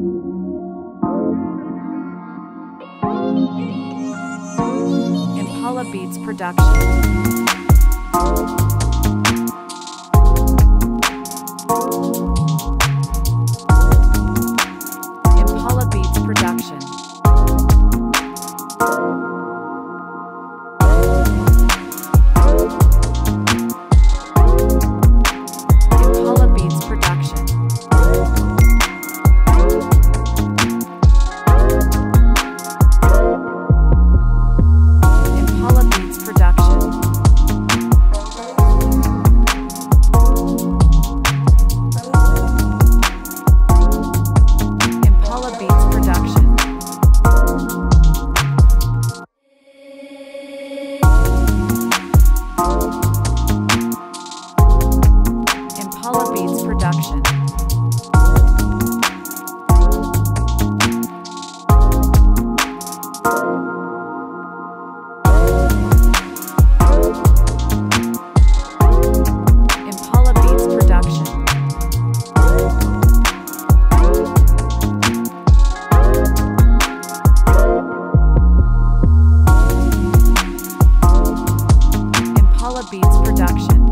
Impala Beats production. Impala Beats production. Impala Beats production. Impala Beats production. Impala Beats production. Impala Beats production. Impala Beats production. Impala Beats production.